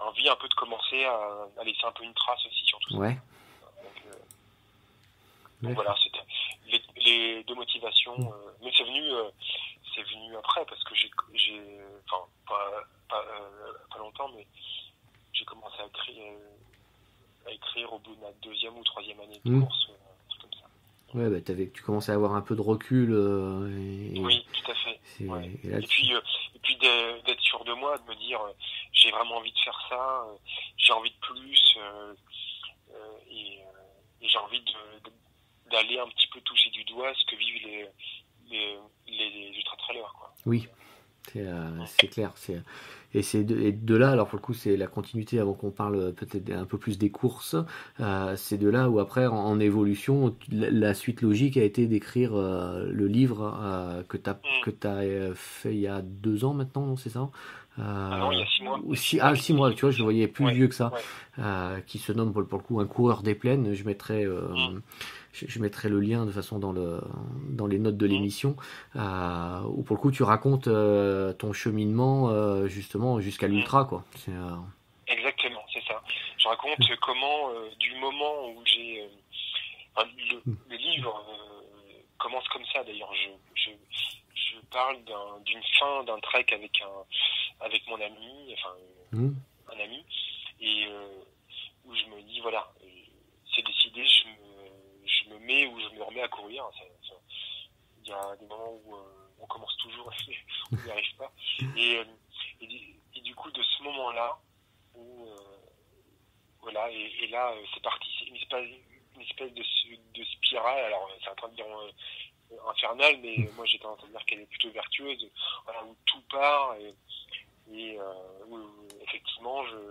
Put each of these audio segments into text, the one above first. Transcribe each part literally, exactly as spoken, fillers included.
envie un peu de commencer à, à laisser un peu une trace aussi sur tout ça. Ouais. Donc, euh, donc voilà, c'était les, les deux motivations. Euh, mais c'est venu, euh, c'est venu après parce que j'ai, j'ai, enfin pas, pas, euh, pas longtemps, mais j'ai commencé à écrire, à écrire au bout de ma deuxième ou troisième année de Mmh. course, euh, un truc comme ça. Ouais, bah t'avais, tu commençais à avoir un peu de recul. Euh, et, Oui, tout à fait. c'est, Ouais. et, là, Et puis, euh, et puis de- d'être sûr de moi, de me dire, euh, j'ai vraiment envie de faire ça, euh, j'ai envie de plus, euh, euh, et, euh, et j'ai envie de, de- d'aller un petit peu toucher du doigt ce que vivent les les, les, les ultra-trailers, quoi. oui, c'est, euh, c'est clair. C'est, et c'est de, et de là, alors pour le coup, c'est la continuité avant qu'on parle peut-être un peu plus des courses. Euh, c'est de là où après, en, en évolution, la, la suite logique a été d'écrire euh, le livre euh, que tu as Mm. que t'as fait il y a deux ans maintenant, non, c'est ça? Euh, Ah non, il y a six mois. ou Six six, mois ah, que six mois, j'ai tu vois, je le voyais plus Ouais, vieux que ça, ouais. euh, qui se nomme pour, pour le coup Un coureur des plaines. Je mettrai, euh, Mm. je, je mettrai le lien de toute façon dans, le, dans les notes de Mm. l'émission, euh, où pour le coup tu racontes euh, ton cheminement euh, justement jusqu'à Mm. l'ultra, quoi. C'est, euh, Exactement, c'est ça. Je raconte comment, euh, du moment où j'ai... euh, enfin, le, le livre euh, commence comme ça, d'ailleurs. Je, je, je parle d'un, d'une fin d'un trek avec, un, avec mon ami, enfin, mmh. un ami, et euh, où je me dis, voilà, euh, c'est décidé, je me, je me mets ou je me remets à courir. Ça, ça, il y a des moments où euh, on commence toujours et on n'y arrive pas. Et, euh, et, et du coup, de ce moment-là, où, euh, voilà, et, et là, euh, c'est parti. C'est une espèce, une espèce de, de spirale. Alors, c'est en train de dire euh, infernale, mais moi, j'étais en train de dire qu'elle est plutôt vertueuse. Voilà, où tout part et, et euh, où, où, effectivement, je,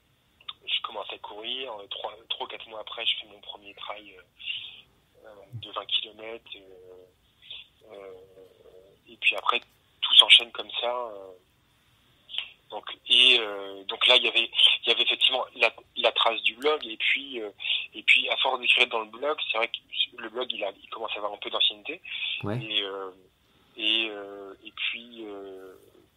je commence à courir. Trois, trois, quatre mois après, je fais mon premier trail euh, de vingt kilomètres. Euh, euh, et puis après, tout s'enchaîne comme ça. Euh, donc, et euh, donc là, il y avait, il y avait effectivement la, la trace du blog. Et puis, euh, et puis, à force d'écrire dans le blog, c'est vrai que le blog, il, a, il commence à avoir un peu d'ancienneté. Ouais. Et, euh, et, euh, et puis, euh,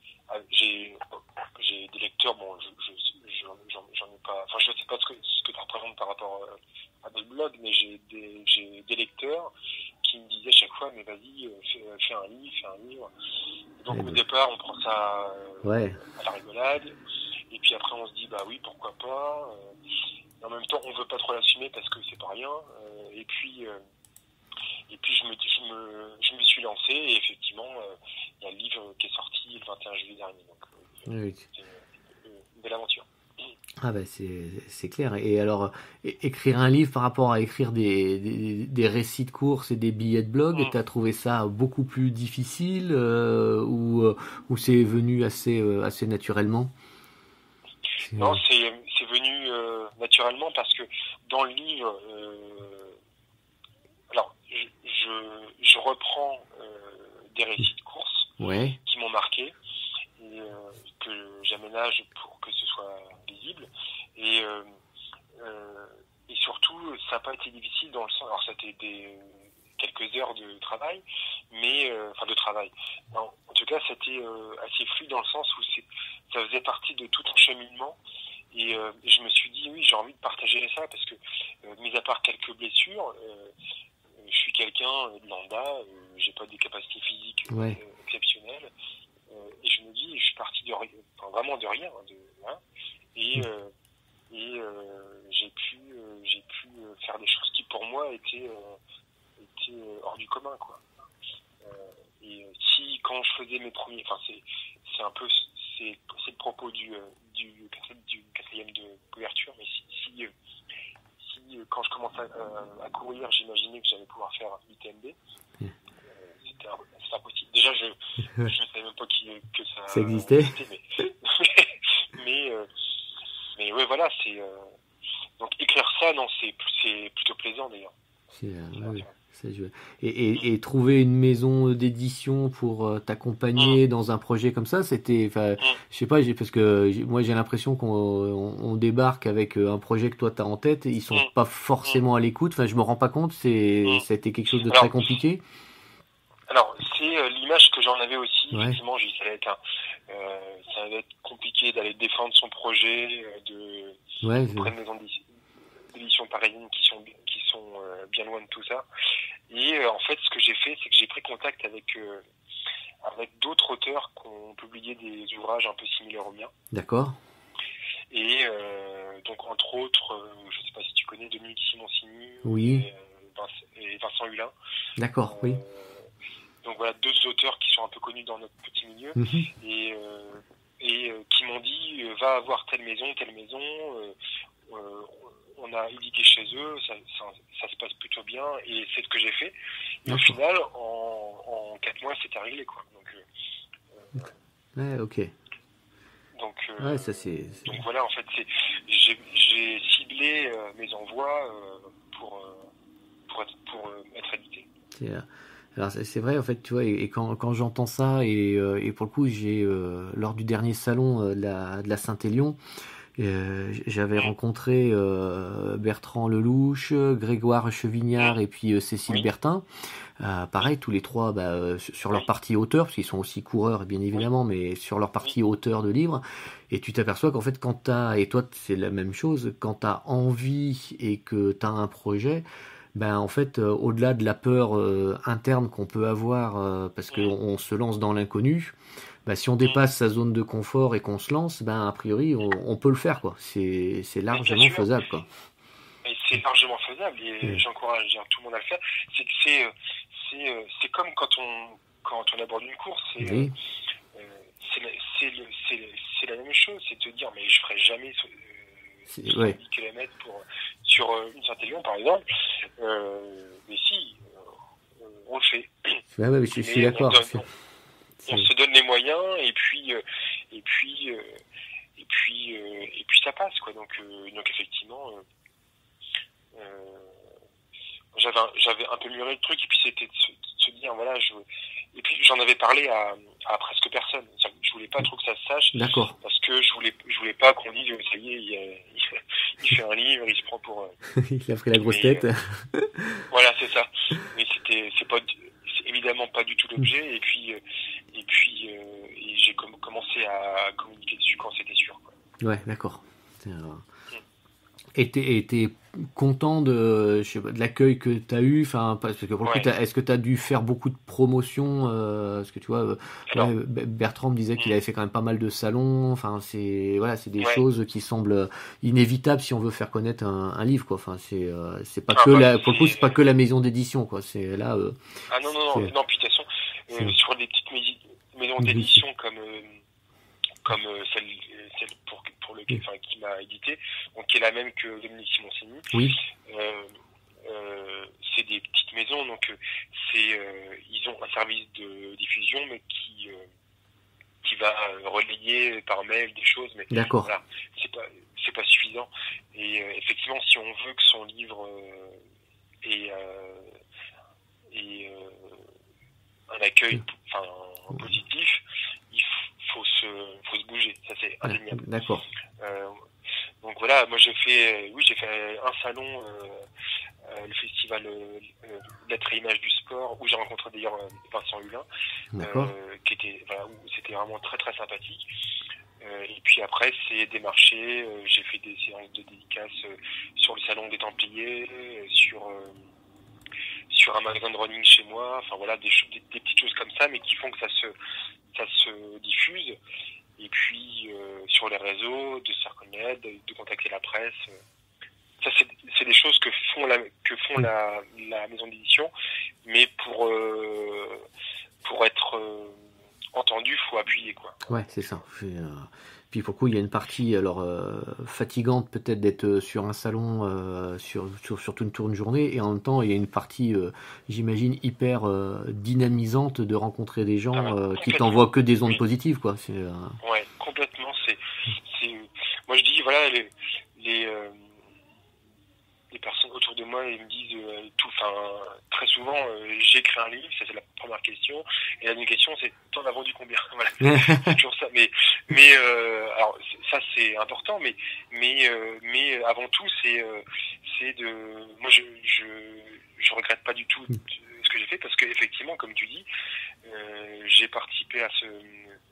j'ai, j'ai des lecteurs. Bon, je, je, j'en, j'en ai pas. Enfin, je sais pas ce que ce que ça représente par rapport à, à des blogs, mais j'ai des, j'ai des lecteurs qui me disaient chaque fois, mais vas-y, fais, fais un livre, fais un livre. Et donc, ouais, au départ, on prend ça euh, ouais. à la rigolade. Et puis après, on se dit, bah oui, pourquoi pas. Euh, et en même temps, on veut pas trop l'assumer parce que c'est pas rien. Euh, et puis, euh, et puis je me, je me, je me suis lancé et effectivement, euh, il y a le livre qui est sorti le vingt et un juillet dernier. Donc, euh, Oui. c'est une, une belle aventure. Ah bah c'est, c'est clair. Et alors, é- écrire un livre par rapport à écrire des, des, des récits de courses et des billets de blog, Mm. t'as trouvé ça beaucoup plus difficile euh, ou, euh, ou c'est venu assez, euh, assez naturellement? C'est... Non, c'est, c'est venu euh, naturellement parce que dans le livre, euh, alors je, je, je reprends euh, des récits de courses Ouais. qui m'ont marqué et euh, que j'aménage pour que ce soit lisible. Et, euh, euh, et surtout, ça n'a pas été difficile dans le sens. Alors, ça a été des, quelques heures de travail, mais euh, enfin de travail. En, en tout cas, c'était euh, assez fluide dans le sens où c'est, ça faisait partie de tout un cheminement. Et, euh, et je me suis dit, oui, j'ai envie de partager ça parce que, euh, mis à part quelques blessures, euh, je suis quelqu'un de lambda, euh, j'ai pas des capacités physiques euh, Ouais. exceptionnelles. Euh, et je me dis, je suis parti de rien, enfin, vraiment de rien, de, hein, et, euh, et euh, j'ai pu, euh, j'ai pu euh, faire des choses qui pour moi étaient, euh, étaient euh, hors du commun, quoi. Euh, et euh, si quand je faisais mes premiers, enfin c'est, c'est un peu, c'est, c'est le propos du, euh, du, du quatrième de couverture, mais si, si, euh, si euh, quand je commençais à, euh, à courir, j'imaginais que j'allais pouvoir faire U T M B. C'était, c'était impossible. Déjà, je ne savais même pas qui, que ça, Ça existait. existait, mais mais, euh, mais ouais, voilà, c'est euh, donc écrire ça, non, c'est c'est plutôt plaisant d'ailleurs. C'est, euh, C'est ouais, vrai. ça, je... et, et, et trouver une maison d'édition pour euh, t'accompagner Mm. dans un projet comme ça, c'était, enfin, Mm. je sais pas, j'ai, parce que j'ai- moi j'ai l'impression qu'on on, on débarque avec euh, un projet que toi t'as en tête et ils sont Mm. pas forcément à l'écoute. Enfin, je me rends pas compte. C'est, Mm. ça a été quelque chose de Alors, très compliqué. Alors, c'est euh, l'image que j'en avais aussi. Ouais. Effectivement, j'ai ça allait être un, Euh, ça va être compliqué d'aller défendre son projet euh, de ouais, auprès de maisons d'édition parisiennes qui sont qui sont euh, bien loin de tout ça. Et euh, en fait, ce que j'ai fait, c'est que j'ai pris contact avec euh, avec d'autres auteurs qui ont publié des ouvrages un peu similaires aux miens. D'accord. Et euh, donc entre autres, euh, je sais pas si tu connais Dominique Simoncini oui. et, euh, Vincent, et Vincent Hulin. D'accord, euh, oui. Donc voilà, deux auteurs qui sont un peu connus dans notre petit milieu mm-hmm. et, euh, et euh, qui m'ont dit euh, va avoir telle maison, telle maison. Euh, euh, on a édité chez eux, ça, ça, ça se passe plutôt bien et c'est ce que j'ai fait. Et au final, en, en quatre mois, c'était réglé quoi. Donc, euh, ouais, ok. Donc, euh, ouais, ça c'est. Donc voilà, en fait, c'est, j'ai, j'ai ciblé euh, mes envois euh, pour euh, pour être pour euh, être édité. C'est, euh... Alors c'est vrai en fait tu vois et, et quand, quand j'entends ça et, euh, et pour le coup j'ai euh, lors du dernier salon euh, de la, de la Saint-Élion euh, j'avais rencontré euh, Bertrand Lelouch, Grégoire Chevignard et puis euh, Cécile oui. Bertin. Euh, pareil tous les trois bah, euh, sur leur partie auteur parce qu'ils sont aussi coureurs bien évidemment mais sur leur partie auteur de livres et tu t'aperçois qu'en fait quand t'as et toi c'est la même chose quand t'as envie et que t'as un projet ben en fait euh, au-delà de la peur euh, interne qu'on peut avoir euh, parce qu'on on se lance dans l'inconnu, ben, si on dépasse sa zone de confort et qu'on se lance, ben a priori on, on peut le faire quoi. C'est c'est largement faisable quoi. Et c'est largement faisable et oui. J'encourage tout le monde à le faire. C'est que c'est c'est c'est comme quand on quand on aborde une course. C'est oui. euh, c'est c'est c'est c'est la même chose. C'est de te dire mais je ferai jamais ce, c'est, ouais. dix kilomètres pour sur une Saint-Élion par exemple. Euh, mais si, euh, on le fait. Ouais, ouais, je, je suis d'accord. On, donne, on, on se donne les moyens et puis euh, et puis euh, et puis euh, et puis ça passe quoi. Donc euh, donc effectivement, euh, euh, j'avais j'avais un peu mûri le truc et puis c'était de se, de se dire voilà je et puis j'en avais parlé à, à presque personne. Je voulais pas trop que ça se sache. D'accord. Parce que je voulais je voulais pas qu'on dise ça y est il, il, il fait un livre, il se prend pour il a pris la grosse mais, tête. Euh, voilà c'est ça. Mais c'était c'est pas c'est évidemment pas du tout l'objet et puis et puis euh, et j'ai com- commencé à communiquer dessus quand c'était sûr. Quoi. Ouais d'accord. C'est, euh... Et t'es, et t'es content de, je sais pas, de l'accueil que tu as eu, enfin parce que pour le ouais. coup, est-ce que tu as dû faire beaucoup de promotions euh, parce que tu vois, euh, ouais, Bertrand me disait mmh. qu'il avait fait quand même pas mal de salons. Enfin, c'est voilà, c'est des ouais. choses qui semblent inévitables si on veut faire connaître un, un livre, quoi. Enfin, c'est euh, c'est pas ah, que bah, la, pour le coup, c'est pas que la maison d'édition, quoi. C'est là. Euh, ah non non non, non, puis de toute façon, euh, sur des petites maisons d'édition comme euh, comme euh, celle celle pour pour lequel, enfin, qui m'a édité, donc qui est la même que Dominique Simoncini. Oui. Euh, euh, c'est des petites maisons, donc euh, c'est euh, ils ont un service de diffusion, mais qui euh, qui va relayer par mail des choses, mais d'accord. Voilà, c'est pas c'est pas suffisant. Et euh, effectivement, si on veut que son livre euh, ait euh, ait euh, un accueil, enfin oui. positif, il faut se faut se bouger, ça c'est indéniable. D'accord. Euh, donc voilà, moi j'ai fait, oui j'ai fait un salon, euh, euh, le festival euh, Lettres et Images du Sport, où j'ai rencontré d'ailleurs euh, Vincent Hulin, euh, qui était, voilà, où c'était vraiment très très sympathique. Euh, et puis après c'est des marchés, euh, j'ai fait des séances de dédicaces euh, sur le salon des Templiers, euh, sur euh, sur un magasin de running chez moi, enfin voilà des, des, des petites choses comme ça, mais qui font que ça se ça se diffuse. Et puis euh, sur les réseaux, de se faire connaître, de, de contacter la presse. Euh. Ça c'est, c'est des choses que font la que font la, la maison d'édition, mais pour euh, pour être euh, entendu, faut appuyer quoi. Ouais, c'est ça. C'est, euh... Puis pour le coup, il y a une partie alors euh, fatigante peut-être d'être sur un salon euh, sur, sur sur toute une tourne journée et en même temps il y a une partie euh, j'imagine hyper euh, dynamisante de rencontrer des gens ah ouais, euh, qui t'envoient que des ondes oui. positives quoi. C'est euh... ouais complètement. C'est c'est moi je dis voilà les les euh, les personnes autour de moi ils me disent euh, tout enfin très souvent euh, j'ai écrit un livre, ça c'est la première question et la deuxième question c'est t'en as vendu combien voilà c'est toujours ça mais mais euh, alors ça c'est important mais mais euh, mais avant tout c'est euh, c'est de moi je je je regrette pas du tout ce que j'ai fait parce que effectivement comme tu dis euh, j'ai participé à ce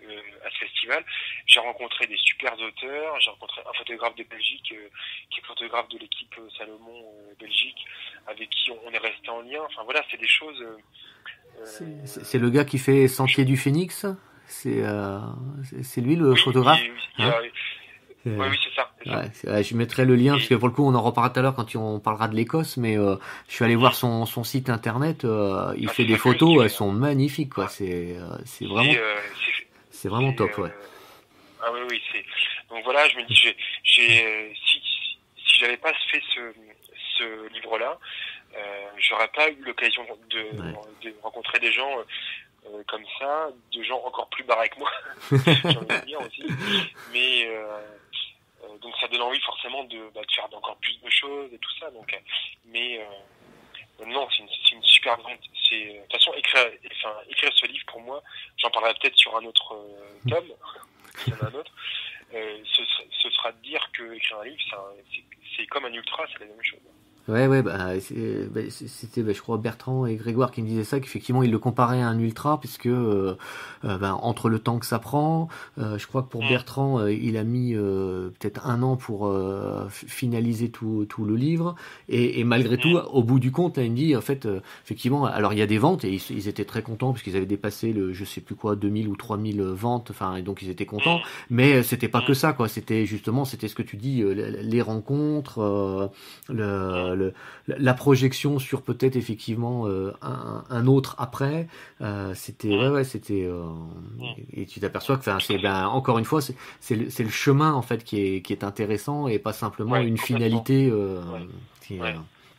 euh, à ce festival. J'ai rencontré des super auteurs, j'ai rencontré un photographe de Belgique euh, qui est photographe de l'équipe euh, Salomon euh, Belgique, avec qui on, on est resté en lien. Enfin voilà, c'est des choses. Euh, c'est, c'est, c'est le gars qui fait Sentier du Phénix. C'est, euh, c'est, c'est lui le oui, photographe. Et, il y a, hein Oui, oui, c'est ça. C'est ouais, ça. c'est, ouais, je mettrai le lien Et, parce que pour le coup, on en reparlera tout à l'heure quand on parlera de l'Écosse, mais euh, je suis allé voir son, son site internet. Euh, il ah, fait des fabuleux, photos, fait, elles sont magnifiques, quoi. ouais. C'est, euh, c'est vraiment, C'est, euh, c'est, c'est vraiment c'est, top, euh, ouais. Ah oui, oui, c'est. Donc voilà, je me dis, j'ai, j'ai, euh, si, si j'avais pas fait ce, ce livre-là, euh, j'aurais pas eu l'occasion de, Ouais. de rencontrer des gens euh, comme ça, de gens encore plus barrés que moi, j'ai envie de dire aussi. Mais euh, euh, donc ça donne envie forcément de, bah, de faire encore plus de choses et tout ça. Donc, euh, mais euh, non, c'est une, c'est une super grande. C'est de toute façon écrire, enfin écrire ce livre pour moi, j'en parlerai peut-être sur un autre euh, tome, s'il y en a un autre. Euh, ce, ce sera de dire que écrire un livre, c'est, un, c'est, c'est comme un ultra, c'est la même chose. Ouais, ouais, bah, c'est, bah, c'était, bah, je crois, Bertrand et Grégoire qui me disaient ça, qu'effectivement, ils le comparaient à un ultra, puisque euh, euh, bah, entre le temps que ça prend, euh, je crois que pour Mmh. Bertrand, euh, il a mis euh, peut-être un an pour euh, finaliser tout, tout le livre, et, et malgré tout, Mmh. au bout du compte, là, il me dit, en fait, euh, effectivement, alors il y a des ventes, et ils, ils étaient très contents, parce qu'ils avaient dépassé le, je sais plus quoi, deux mille ou trois mille ventes, enfin, et donc ils étaient contents, Mmh. mais c'était pas Mmh. que ça, quoi, c'était justement, c'était ce que tu dis, euh, les rencontres, euh, le, le, la projection sur peut-être effectivement euh, un, un autre après, euh, c'était ouais ouais c'était euh, et tu t'aperçois que enfin c'est ben encore une fois c'est c'est le, c'est le chemin en fait qui est qui est intéressant et pas simplement Ouais, une complètement. finalité euh, Ouais. qui, Ouais. euh,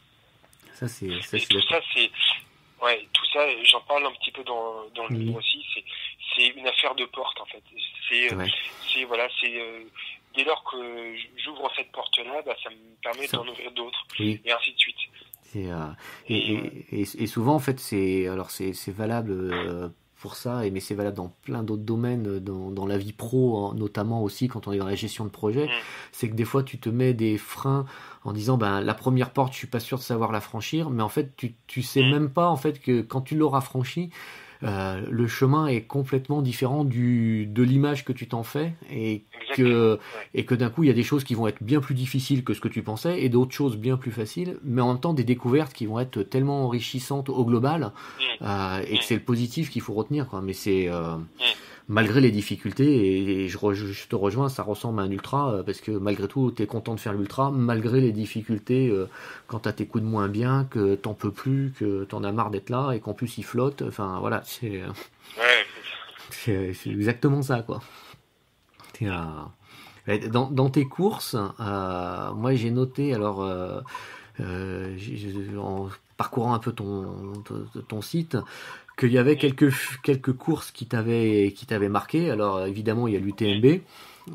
ça c'est ça Et c'est tout ça, c'est, ouais, tout ça, j'en parle un petit peu dans, dans le Mmh. livre aussi. C'est, c'est une affaire de porte en fait. C'est, ouais. c'est voilà, c'est euh, dès lors que j'ouvre cette porte-là, bah, ça me permet Ça. d'en ouvrir d'autres, Oui. et ainsi de suite. C'est, euh, et, Et, et, et, et souvent en fait c'est alors c'est c'est valable euh, pour ça et mais c'est valable dans plein d'autres domaines dans, dans la vie pro hein, notamment aussi quand on est dans la gestion de projet, mmh. c'est que des fois tu te mets des freins en disant ben la première porte je suis pas sûr de savoir la franchir mais en fait tu tu sais Mmh. même pas en fait que quand tu l'auras franchi euh, le chemin est complètement différent du de l'image que tu t'en fais et Exactement. que Ouais. et que d'un coup il y a des choses qui vont être bien plus difficiles que ce que tu pensais et d'autres choses bien plus faciles mais en même temps des découvertes qui vont être tellement enrichissantes au global Mmh. euh, et que Mmh. c'est le positif qu'il faut retenir quoi mais c'est euh, Mmh. malgré les difficultés et, et je, re, je te rejoins ça ressemble à un ultra euh, parce que malgré tout t'es content de faire l'ultra malgré les difficultés euh, quand t'as tes coups de moins bien que t'en peux plus que t'en as marre d'être là et qu'en plus il flotte enfin voilà c'est euh, Ouais, c'est, c'est exactement ça quoi. T'es, euh, Dans, dans tes courses, euh, moi j'ai noté, alors euh, euh, j'ai- en parcourant un peu ton, ton, ton site, qu'il y avait quelques, quelques courses qui t'avaient qui t'avaient marqué. Alors évidemment il y a l'U T M B,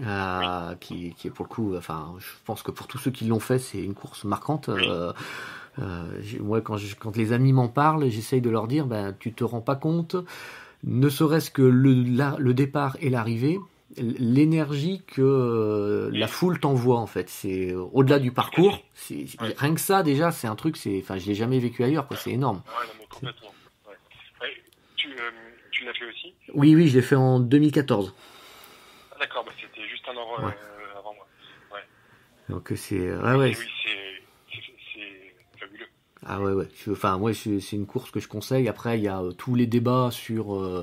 euh, qui, qui est pour le coup, enfin je pense que pour tous ceux qui l'ont fait c'est une course marquante. Euh, euh, j'ai- moi quand, je, quand les amis m'en parlent, j'essaye de leur dire, ben tu te rends pas compte, ne serait-ce que le, la, le départ et l'arrivée. L'énergie que euh, la foule t'envoie en fait c'est euh, au-delà du parcours c'est, Ouais. rien que ça déjà c'est un truc c'est enfin je l'ai jamais vécu ailleurs quoi c'est énorme. Ouais, non, mais complètement. Ouais. Ouais. Tu, euh, tu l'as fait aussi? Oui oui je l'ai fait en deux mille quatorze. Ah, d'accord, bah, c'était juste un an Ouais. euh, avant moi. Ouais. Donc c'est ouais ouais Et oui, c'est, c'est, c'est fabuleux. ah ouais ouais je, enfin moi c'est, c'est une course que je conseille après il y a euh, tous les débats sur euh,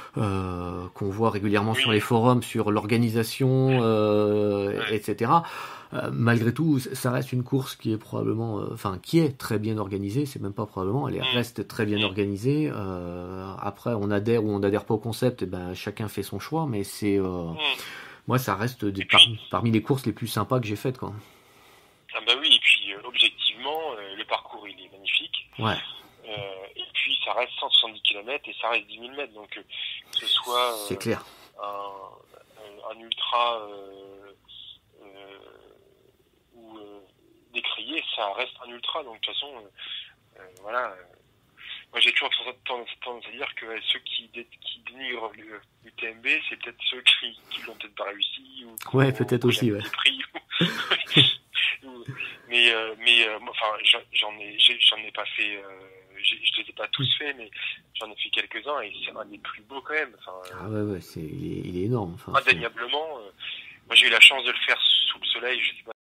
euh, qu'on voit régulièrement Oui. sur les forums sur l'organisation euh, Ouais. et cetera. Euh, malgré tout, ça reste une course qui est probablement, euh, enfin, qui est très bien organisée. C'est même pas probablement, elle est, Mmh. reste très bien Mmh. organisée. Euh, après, on adhère ou on adhère pas au concept, et ben chacun fait son choix. Mais c'est, euh, Mmh. moi, ça reste des, Et puis- par- parmi les courses les plus sympas que j'ai faites, quoi. Ah bah oui, et puis euh, objectivement, euh, le parcours il est magnifique. Ouais, Euh, et puis ça reste cent soixante-dix kilomètres et ça reste dix mille mètres. Donc euh, que ce soit euh, c'est clair. un, un, un ultra euh, euh, ou euh, décrié, ça reste un ultra. Donc de toute façon, euh, euh, voilà. euh, moi j'ai toujours tendance, tendance à dire que euh, ceux qui, dé, qui dénigrent le, le T M B, c'est peut-être ceux qui, qui l'ont peut-être pas réussi ou Ouais, ou- peut-être ou aussi, qui ouais. avaient des prix, ou- ou- mais euh, mais euh, moi, enfin j'en j'en ai j'ai- j'en ai pas fait, euh, j'ai- je les ai pas tous faits, mais j'en ai fait quelques-uns et c'est un des plus beaux quand même. Enfin, ah ouais, ouais, c'est, il est, il est énorme. Enfin, indéniablement. Euh, moi, j'ai eu la chance de le faire sous le soleil. Je sais pas